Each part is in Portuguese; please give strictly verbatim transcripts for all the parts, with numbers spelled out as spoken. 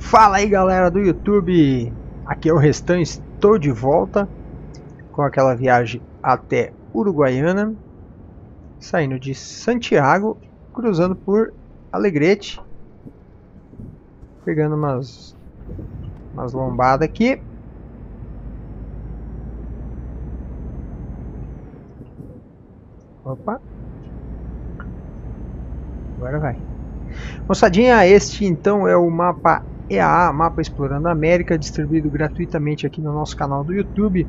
Fala aí galera do YouTube, aqui é o Restan, estou de volta com aquela viagem até Uruguaiana, saindo de Santiago, cruzando por Alegrete, pegando umas, umas lombadas aqui. Opa, agora vai. Moçadinha, este então é o mapa E A A, Mapa Explorando a América, distribuído gratuitamente aqui no nosso canal do YouTube.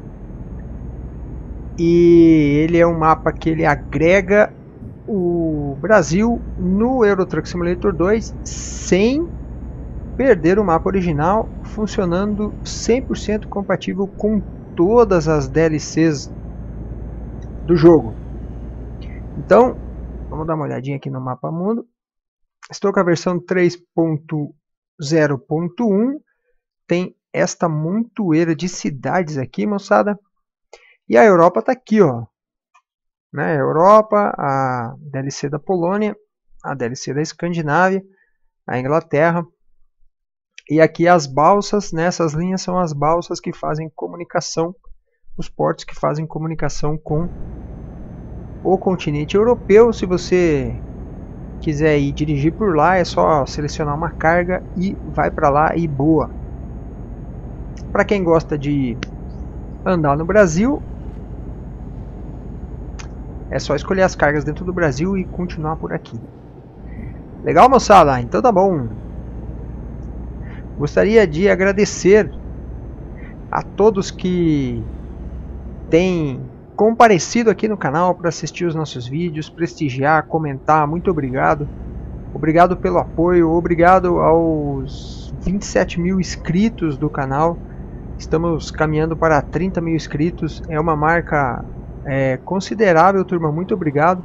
E ele é um mapa que ele agrega o Brasil no Euro Truck Simulator dois sem perder o mapa original, funcionando cem por cento compatível com todas as D L Cs do jogo. Então, vamos dar uma olhadinha aqui no mapa mundo. Estou com a versão três ponto zero ponto um, tem esta montoeira de cidades aqui, moçada. E a Europa está aqui, ó. Né? A Europa, a D L C da Polônia, a D L C da Escandinávia, a Inglaterra. E aqui as balsas, né? Essas linhas são as balsas que fazem comunicação, os portos que fazem comunicação com o continente europeu. Se você quiser ir dirigir por lá, é só selecionar uma carga e vai para lá e boa. Para quem gosta de andar no Brasil, é só escolher as cargas dentro do Brasil e continuar por aqui. Legal, moçada? Então tá bom. Gostaria de agradecer a todos que têm comparecido aqui no canal para assistir os nossos vídeos, prestigiar, comentar. Muito obrigado. Obrigado pelo apoio. Obrigado aos vinte e sete mil inscritos do canal. Estamos caminhando para trinta mil inscritos. É uma marca é, considerável, turma. Muito obrigado.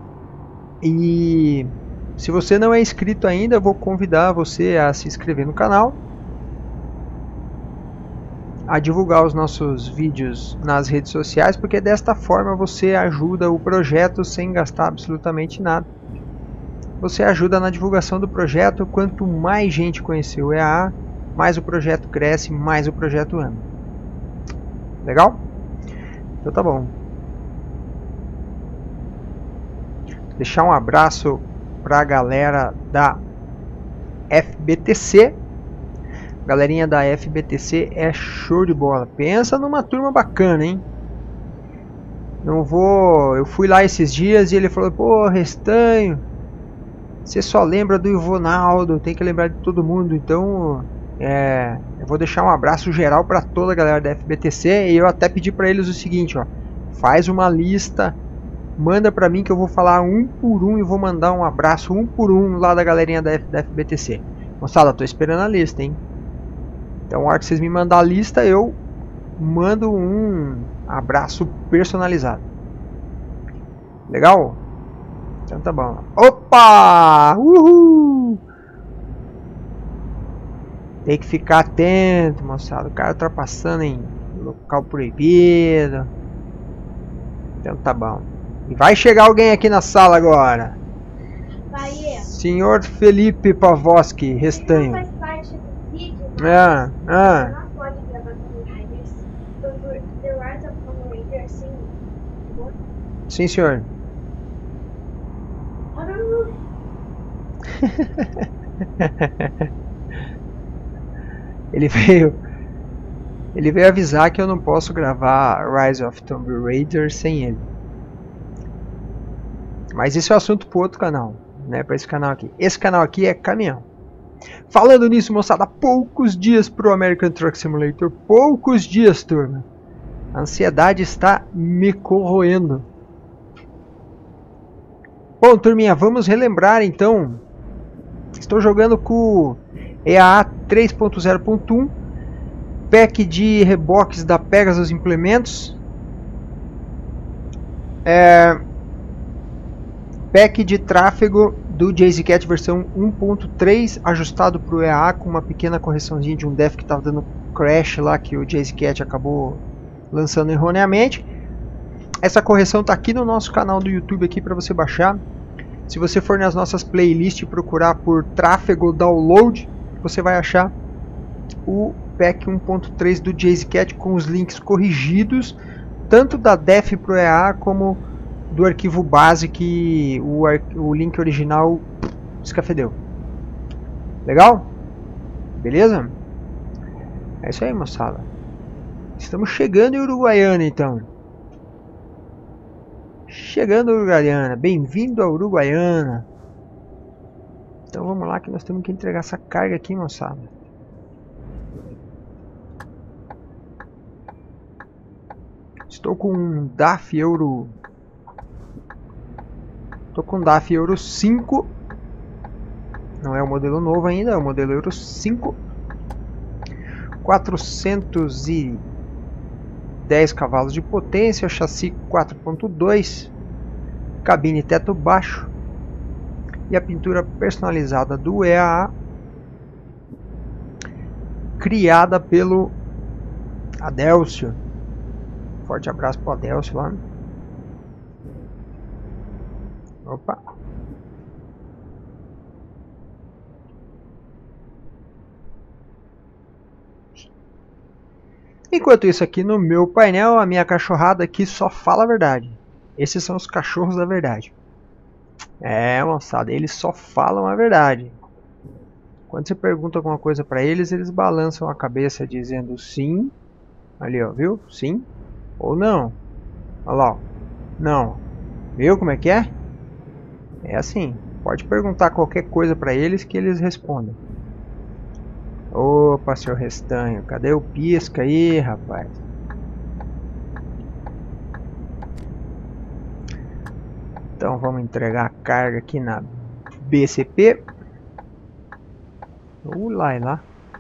E se você não é inscrito ainda, eu vou convidar você a se inscrever no canal, a divulgar os nossos vídeos nas redes sociais, porque desta forma você ajuda o projeto sem gastar absolutamente nada. Você ajuda na divulgação do projeto. Quanto mais gente conhecer o E A A, mais o projeto cresce, mais o projeto anda. Legal? Então tá bom. Deixar um abraço para a galera da F B T C. Galerinha da F B T C é show de bola. Pensa numa turma bacana, hein? Não vou... Eu fui lá esses dias e ele falou: pô, Restanho, você só lembra do Ivonaldo, tem que lembrar de todo mundo. Então, é... eu vou deixar um abraço geral para toda a galera da F B T C. E eu até pedi para eles o seguinte, ó: faz uma lista, manda para mim que eu vou falar um por um e vou mandar um abraço um por um lá da galerinha da, F... da F B T C. Moçada, tô esperando a lista, hein? Então, na hora que vocês me mandar a lista, eu mando um abraço personalizado. Legal? Então tá bom. Opa! Uhul! Tem que ficar atento, moçada. O cara ultrapassando em local proibido. Então tá bom. E vai chegar alguém aqui na sala agora. Vai, senhor Felipe Pavoski, Restanho. faz parte do vídeo. Ah, ah. Não pode gravar Tomb Raiders. The Rise of Tomb Raider, sim. Sim, senhor. Ele veio Ele veio avisar que eu não posso gravar Rise of Tomb Raider sem ele. Mas isso é assunto para outro canal, né? Para esse canal aqui. Esse canal aqui é caminhão. Falando nisso, moçada, poucos dias para o American Truck Simulator. Poucos dias, turma. A ansiedade está me corroendo. Bom, turminha, vamos relembrar então. Estou jogando com o E A A três ponto zero ponto um. Pack de reboques da Pegasus Implementos. É, pack de tráfego do JazyCat versão um ponto três, ajustado para o E A A, com uma pequena correçãozinha de um def que estava dando crash lá, que o JazyCat acabou lançando erroneamente. Essa correção está aqui no nosso canal do YouTube aqui para você baixar. Se você for nas nossas playlists e procurar por tráfego download, você vai achar o pack um ponto três do JazeCat com os links corrigidos, tanto da def pro E A como do arquivo base, que o, o link original descafedeu. Legal? Beleza? É isso aí, moçada. Estamos chegando em Uruguaiana, então. Chegando a Uruguaiana. Bem-vindo a Uruguaiana. Então vamos lá que nós temos que entregar essa carga aqui, moçada. Estou com um D A F Euro. Estou com um D A F Euro cinco. Não é o modelo novo ainda, é o modelo Euro cinco. quatrocentos e dez cavalos de potência, chassi quatro ponto dois, cabine teto baixo e a pintura personalizada do E A A, criada pelo Adélcio. Forte abraço para o Adélcio lá. Opa! Enquanto isso, aqui no meu painel, a minha cachorrada aqui só fala a verdade. Esses são os cachorros da verdade. É, moçada, eles só falam a verdade. Quando você pergunta alguma coisa para eles, eles balançam a cabeça dizendo sim. Ali, ó, viu? Sim ou não. Olha lá, ó. Não. Viu como é que é? É assim. Pode perguntar qualquer coisa para eles que eles respondem. Opa, seu restanho, cadê o pisca aí, rapaz? Então vamos entregar a carga aqui na B C P. Uh, lá e lá.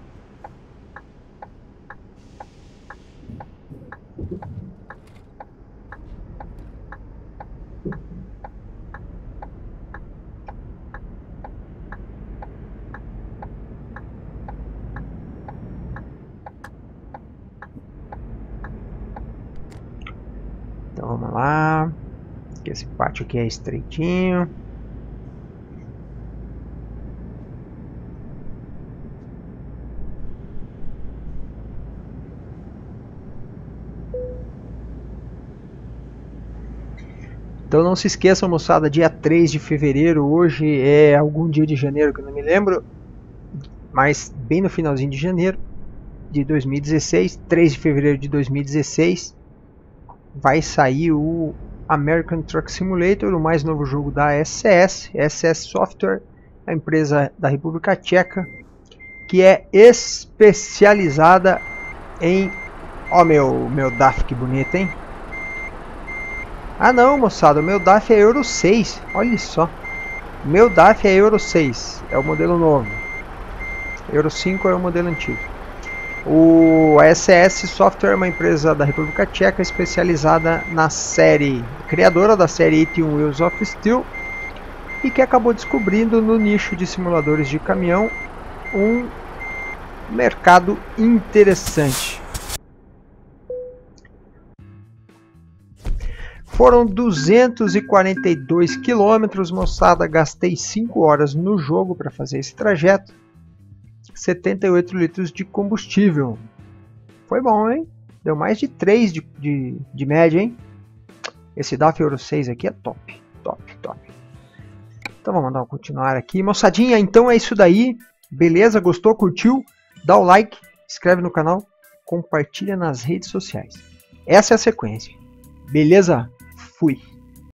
Então vamos lá, que esse pátio aqui é estreitinho. Então não se esqueçam, moçada, dia três de fevereiro, hoje é algum dia de janeiro que eu não me lembro, mas bem no finalzinho de janeiro de dois mil e dezesseis, três de fevereiro de dois mil e dezesseis, vai sair o American Truck Simulator, o mais novo jogo da S S, S S Software, a empresa da República Tcheca, que é especializada em... Ó, meu, meu D A F, que bonito, hein? Ah não, moçada, o meu D A F é Euro seis, olha só. Meu D A F é Euro seis, é o modelo novo. Euro cinco é o modelo antigo. O S S Software é uma empresa da República Tcheca especializada na série, criadora da série oitenta e um Wheels of Steel, e que acabou descobrindo no nicho de simuladores de caminhão um mercado interessante. Foram duzentos e quarenta e dois quilômetros, moçada, gastei cinco horas no jogo para fazer esse trajeto. setenta e oito litros de combustível. Foi bom, hein? Deu mais de três de, de, de média, hein? Esse D A F Euro seis aqui é top. Top, top. Então vamos mandar um continuar aqui. Moçadinha, então é isso daí. Beleza? Gostou? Curtiu? Dá o like, inscreve no canal, compartilha nas redes sociais. Essa é a sequência. Beleza? Fui.